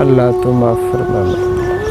अल्लाह तो माफ़ फरमा मेरे।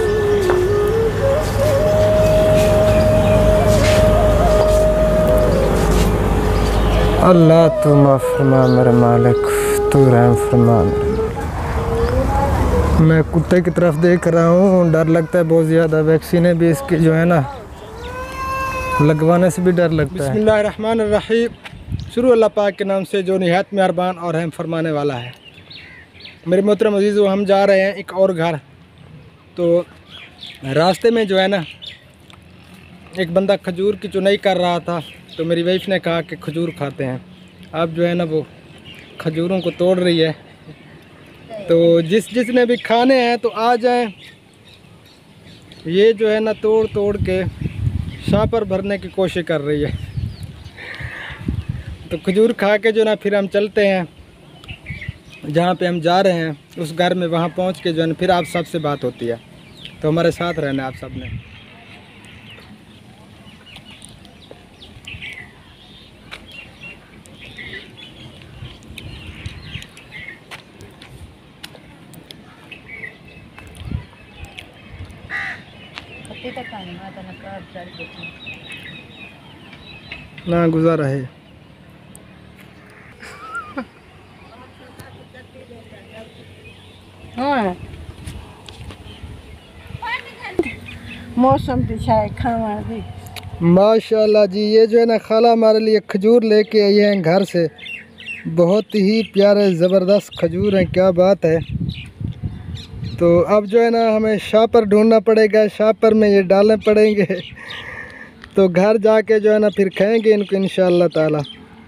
अल्लाह तो माफ़ फरमा मेरे मालिक, तू रहम फरमा मेरे मालिक। मैं कुत्ते की तरफ देख रहा हूँ, डर लगता है बहुत ज़्यादा। वैक्सीनें भी इसकी जो है ना लगवाने से भी डर लगता है। बिस्मिल्लाहिर्रहमानिर्रहीम। शुरू अल्लाह पाक के नाम से जो निहायत मेहरबान और रहम फरमाने वाला है। मेरे मोहतरम अज़ीज़, हम जा रहे हैं एक और घर। तो रास्ते में जो है ना एक बंदा खजूर की चुनाई कर रहा था, तो मेरी वाइफ ने कहा कि खजूर खाते हैं। अब जो है ना वो खजूरों को तोड़ रही है। तो जिसने भी खाने हैं तो आ जाएं। ये जो है ना तोड़ तोड़ के शापर भरने की कोशिश कर रही है। तो खजूर खा के जो ना फिर हम चलते हैं जहाँ पे हम जा रहे हैं उस घर में। वहाँ पहुँच के जो है ना फिर आप सबसे बात होती है। तो हमारे साथ रहना आप सब ने। ना गुजारा है। हाँ मौसम खावा दी माशाल्लाह जी। ये जो है ना खाला हमारे लिए खजूर लेके आई हैं घर से। बहुत ही प्यारे ज़बरदस्त खजूर हैं, क्या बात है। तो अब जो है ना हमें शापर ढूंढना पड़ेगा, शापर में ये डालने पड़ेंगे। तो घर जाके जो है ना फिर खाएंगे इनको इंशाअल्लाह ताला।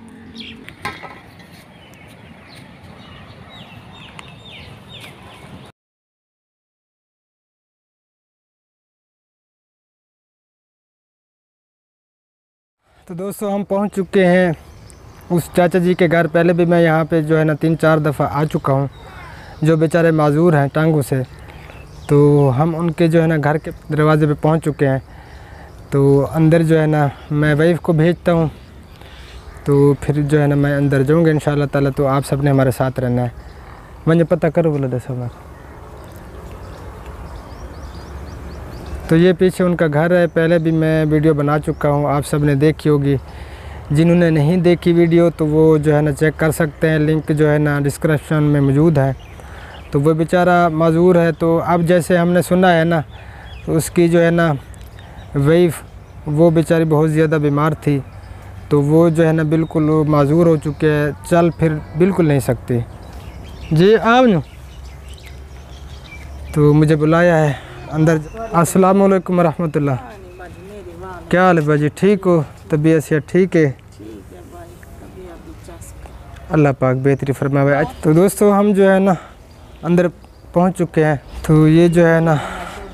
तो दोस्तों हम पहुंच चुके हैं उस चाचा जी के घर। पहले भी मैं यहाँ पे जो है ना 3-4 दफ़ा आ चुका हूँ, जो बेचारे माजूर हैं टांगों से। तो हम उनके जो है ना घर के दरवाज़े पे पहुँच चुके हैं। तो अंदर जो है ना मैं वाइफ को भेजता हूँ। तो फिर जो है ना मैं अंदर जाऊँगा इंशाअल्लाह ताला। तो आप सब ने हमारे साथ रहना है। मुझे पता करो बोला दस बार। तो ये पीछे उनका घर है। पहले भी मैं वीडियो बना चुका हूँ, आप सब ने देखी होगी। जिन्होंने नहीं देखी वीडियो तो वो जो है ना चेक कर सकते हैं, लिंक जो है ना डिस्क्रिप्शन में मौजूद है। तो वो बेचारा माजूर है। तो अब जैसे हमने सुना है ना तो उसकी जो है ना वाइफ वो बेचारी बहुत ज़्यादा बीमार थी। तो वो जो है ना बिल्कुल माजूर हो चुके हैं, चल फिर बिल्कुल नहीं सकती जी। आप नो तो मुझे बुलाया है अंदर। अस्सलाम वालेकुम रहमतुल्लाह। क्या हाल है बाजी, ठीक हो? तबीयत से ठीक है? अल्लाह पाक बेहतरी फरमाए। तो दोस्तों हम जो है ना अंदर पहुंच चुके हैं। तो ये जो है ना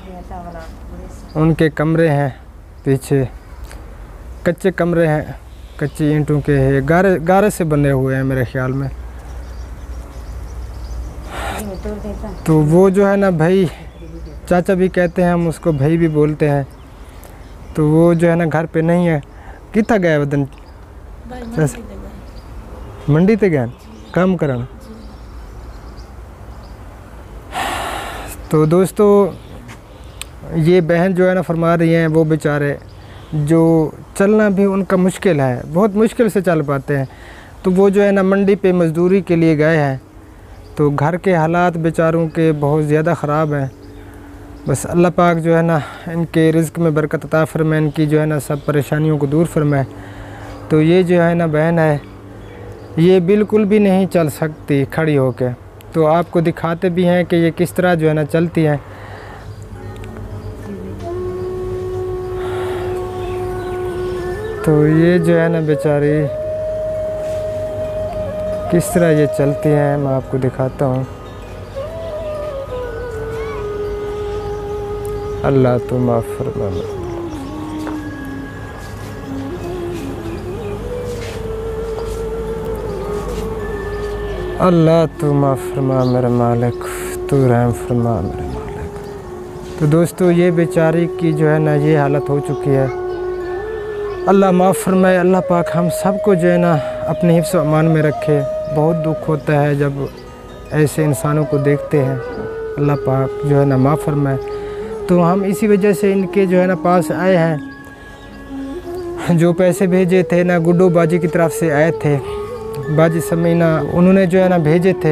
उनके कमरे हैं, पीछे कच्चे कमरे हैं, कच्ची ईंटों के हैं, गारे से बने हुए हैं मेरे ख्याल में। तो वो जो है ना भाई चाचा भी कहते हैं, हम उसको भाई भी बोलते हैं। तो वो जो है ना घर पे नहीं है। कितना गया वदन? मंडी ते गया काम करना। तो दोस्तों ये बहन जो है ना फरमा रही हैं वो बेचारे जो चलना भी उनका मुश्किल है, बहुत मुश्किल से चल पाते हैं। तो वो जो है ना मंडी पे मज़दूरी के लिए गए हैं। तो घर के हालात बेचारों के बहुत ज़्यादा ख़राब हैं। बस अल्लाह पाक जो है ना इनके रिज़्क़ में बरकत अता फरमाए, इनकी जो है ना सब परेशानियों को दूर फरमाए। तो ये जो है ना बहन है, ये बिल्कुल भी नहीं चल सकती खड़ी होकर। तो आपको दिखाते भी हैं कि ये किस तरह जो है ना चलती हैं। तो ये जो है ना बेचारी किस तरह ये चलती हैं, मैं आपको दिखाता हूँ। अल्लाह तो माफ़ फरमाए। अल्लाह तो माफ़ फरमा मेरे मालिक, तू रहम फरमा मेरे मालिक। तो दोस्तों ये बेचारी की जो है ना ये हालत हो चुकी है। अल्लाह माफ़ फरमाए। अल्लाह पाक हम सबको जो है ना अपने हिफ्ज़ व अमान में रखे। बहुत दुख होता है जब ऐसे इंसानों को देखते हैं। अल्लाह पाक जो है ना माफ़ फरमाए। तो हम इसी वजह से इनके जो है ना पास आए हैं। जो पैसे भेजे थे ना गुड्डू बाजी की तरफ से आए थे, बाजी समीना उन्होंने जो है ना भेजे थे,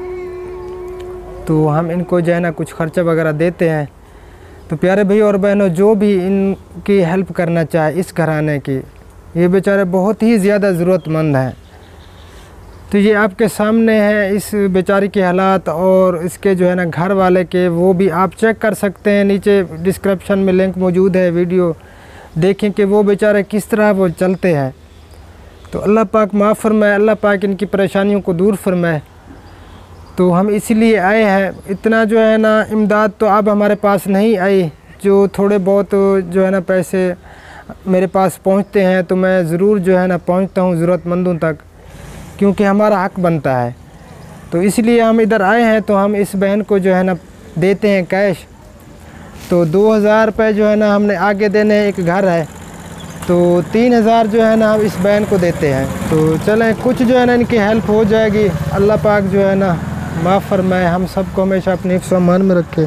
तो हम इनको जो है ना कुछ ख़र्चा वगैरह देते हैं। तो प्यारे भाई और बहनों, जो भी इनकी हेल्प करना चाहे इस घराने की, ये बेचारे बहुत ही ज़्यादा ज़रूरतमंद हैं। तो ये आपके सामने है इस बेचारी के हालात और इसके जो है ना घर वाले के, वो भी आप चेक कर सकते हैं। नीचे डिस्क्रिप्शन में लिंक मौजूद है, वीडियो देखें कि वो बेचारे किस तरह वो चलते हैं। तो अल्लाह पाक माफ़ फरमाए, अल्लाह पाक इनकी परेशानियों को दूर फरमाए। तो हम इसीलिए आए हैं। इतना जो है ना इमदाद तो अब हमारे पास नहीं आई, जो थोड़े बहुत जो है ना पैसे मेरे पास पहुंचते हैं तो मैं ज़रूर जो है ना पहुंचता हूं ज़रूरतमंदों तक, क्योंकि हमारा हक बनता है। तो इसलिए हम इधर आए हैं। तो हम इस बहन को जो है ना देते हैं कैश। तो 2000 रुपये जो है ना हमने आगे देने, एक घर है, तो 3000 जो है ना हम इस बहन को देते हैं। तो चलें, कुछ जो है ना इनकी हेल्प हो जाएगी। अल्लाह पाक जो है ना माफ़ फरमाए, हम सबको हमेशा अपने हिफ्ज़ अमान में रखे।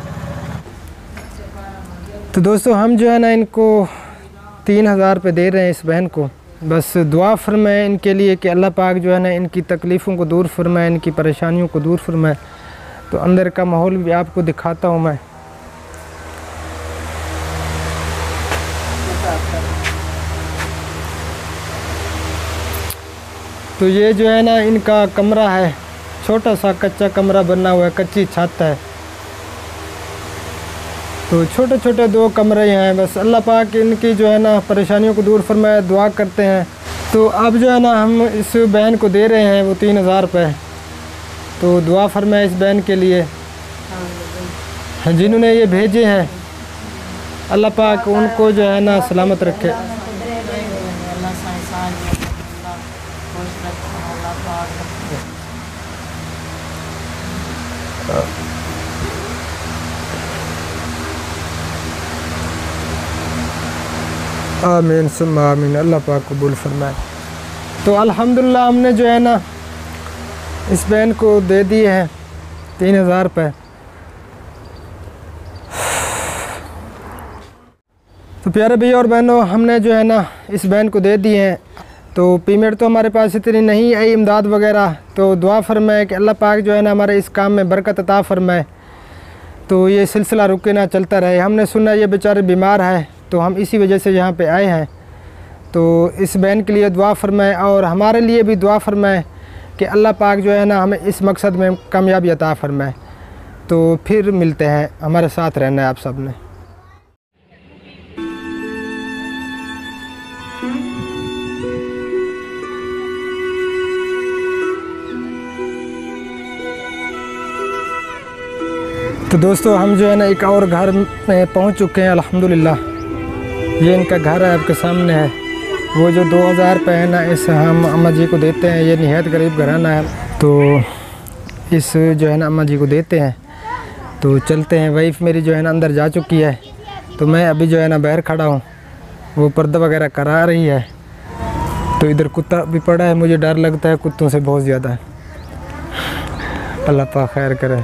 तो दोस्तों हम जो है ना इनको 3000 रुपये दे रहे हैं इस बहन को। बस दुआ फरमाए इनके लिए कि अल्लाह पाक जो है ना इनकी तकलीफ़ों को दूर फरमाए, इनकी परेशानियों को दूर फरमाए। तो अंदर का माहौल भी आपको दिखाता हूँ मैं। तो ये जो है ना इनका कमरा है, छोटा सा कच्चा कमरा बना हुआ है, कच्ची छत है। तो छोटे छोटे 2 कमरे हैं। बस अल्लाह पाक इनकी जो है ना परेशानियों को दूर फरमाए, दुआ करते हैं। तो अब जो है ना हम इस बहन को दे रहे हैं वो 3000 रुपये। तो दुआ फरमाए इस बहन के लिए जिन्होंने ये भेजे हैं। अल्लाह पाक उनको जो है ना सलामत रखे। आमीन सुम्मा आमीन, अल्लाह पाक कबूल फरमाए। तो अल्हम्दुलिल्लाह हमने जो है ना इस बहन को दे दिए हैं 3000 रुपये। तो प्यारे भैया और बहनों, हमने जो है ना इस बहन को दे दिए हैं। तो पेमेंट तो हमारे पास इतनी नहीं आई, इमदाद वगैरह। तो दुआ फरमाए कि अल्लाह पाक जो है ना हमारे इस काम में बरकत अता फरमाए। तो ये सिलसिला रुके ना, चलता रहे। हमने सुना ये बेचारे बीमार है, तो हम इसी वजह से यहाँ पे आए हैं। तो इस बहन के लिए दुआ फरमाए और हमारे लिए भी दुआ फरमाए कि अल्लाह पाक जो है ना हमें इस मकसद में कामयाबी अता फरमाए। तो फिर मिलते हैं, हमारे साथ रहना है आप सब ने। तो दोस्तों हम जो है ना एक और घर में पहुंच चुके हैं अल्हम्दुलिल्लाह। ये इनका घर है, आपके सामने है। वो जो 2000 रुपये है ना इस हम अम्मा जी को देते हैं। ये निहायत गरीब घराना है, तो इस जो है ना अम्मा जी को देते हैं। तो चलते हैं। वाइफ मेरी जो है ना अंदर जा चुकी है, तो मैं अभी जो है ना बाहर खड़ा हूँ। वो पर्दा वगैरह करा रही है। तो इधर कुत्ता भी पड़ा है, मुझे डर लगता है कुत्तों से बहुत ज़्यादा। अल्लाह पाक खैर करे।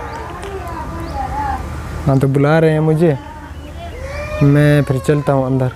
हाँ तो बुला रहे हैं मुझे, मैं फिर चलता हूँ अंदर।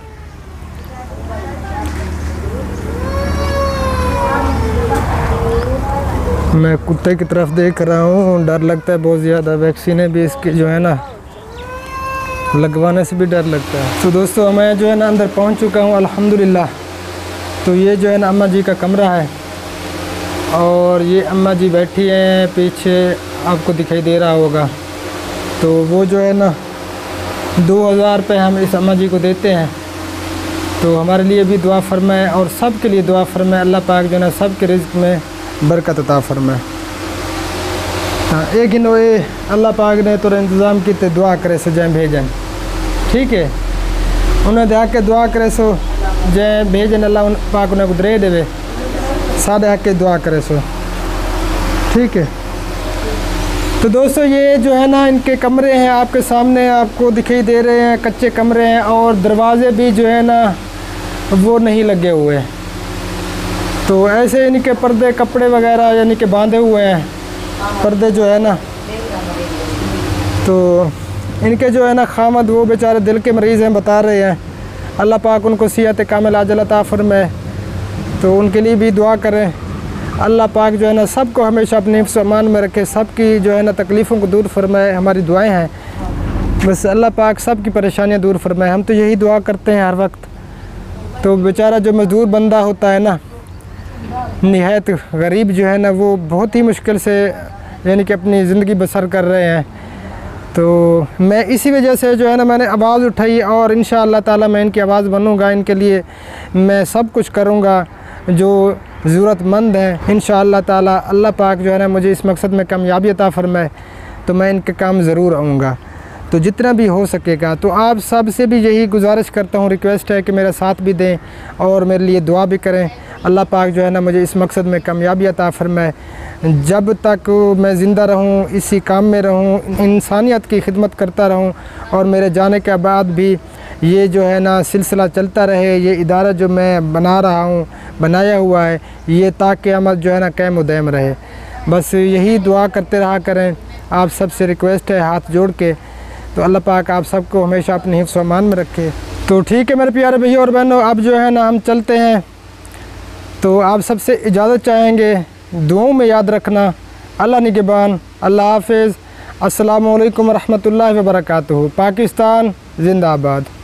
मैं कुत्ते की तरफ देख रहा हूँ, डर लगता है बहुत ज़्यादा। वैक्सीनें भी इसकी जो है ना लगवाने से भी डर लगता है। तो दोस्तों मैं जो है ना अंदर पहुँच चुका हूँ अल्हम्दुलिल्लाह। तो ये जो है ना अम्मा जी का कमरा है और ये अम्मा जी बैठी हैं पीछे, आपको दिखाई दे रहा होगा। तो वो जो है ना 2000 रुपये हम इस अम्मा जी को देते हैं। तो हमारे लिए भी दुआ फरमाए और सब के लिए दुआ फरमाए। अल्लाह पाक जो है ना सब के रिज़्क़ में बरकत अता फरमाए। हाँ एक इन अल्लाह पाक ने तो इंतज़ाम किते, दुआ करे सो जै भेजन, ठीक है। उन्हें दे के दुआ करे सो जै भेजन, अल्लाह पाक उन्हें को दे देवे। साढ़े आके दुआ करे सो, ठीक है। तो दोस्तों ये जो है ना इनके कमरे हैं, आपके सामने आपको दिखाई दे रहे हैं। कच्चे कमरे हैं और दरवाजे भी जो है ना वो नहीं लगे हुए। तो ऐसे इनके पर्दे कपड़े वगैरह यानी कि बांधे हुए हैं। पर्दे जो है ना तो इनके जो है ना खामद वो बेचारे दिल के मरीज़ हैं, बता रहे हैं। अल्लाह पाक उनको सिहत कामिल आजिल अता फरमाए, तो उनके लिए भी दुआ करें। अल्लाह पाक जो है ना सबको हमेशा अपने हिफ्ज़ अमान में रखे, सबकी जो है ना तकलीफ़ों को दूर फरमाए। हमारी दुआएं हैं बस अल्लाह पाक सब की परेशानियां दूर फरमाए, हम तो यही दुआ करते हैं हर वक्त। तो बेचारा जो मज़दूर बंदा होता है ना, निहायत गरीब जो है ना, वो बहुत ही मुश्किल से यानी कि अपनी ज़िंदगी बसर कर रहे हैं। तो मैं इसी वजह से जो है ना मैंने आवाज़ उठाई और इंशाअल्लाह ताला मैं इनकी आवाज़ बनूँगा, इनके लिए मैं सब कुछ करूँगा जो ज़रूरतमंद है। इंशाअल्लाह ताला अल्लाह पाक जो है ना मुझे इस मकसद में कामयाबी अता फरमाए, तो मैं इनके काम ज़रूर आऊँगा, तो जितना भी हो सकेगा। तो आप सब से भी यही गुजारिश करता हूँ, रिक्वेस्ट है कि मेरा साथ भी दें और मेरे लिए दुआ भी करें। अल्लाह पाक जो है ना मुझे इस मकसद में कामयाबी अता फरमाए। जब तक मैं ज़िंदा रहूँ, इसी काम में रहूँ, इंसानियत की खिदमत करता रहूँ और मेरे जाने के बाद भी ये जो है ना सिलसिला चलता रहे। ये इदारा जो मैं बना रहा हूँ, बनाया हुआ है, ये ताक़यामत जो है ना कायम व दायम रहे। बस यही दुआ करते रहा करें। आप सब से रिक्वेस्ट है हाथ जोड़ के, तो अल्लाह पाक आप सबको हमेशा अपने हिफ्ज़ अमान में रखे। तो ठीक है मेरे प्यारे भैया और बहनों, अब जो है ना हम चलते हैं। तो आप सबसे इजाज़त चाहेंगे, दुआओं में याद रखना। अल्लाह निगहबान, अल्लाह हाफ़िज़। अस्सलामु अलैकुम रहमतुल्लाहि व बरकातुहू। पाकिस्तान ज़िंदाबाद।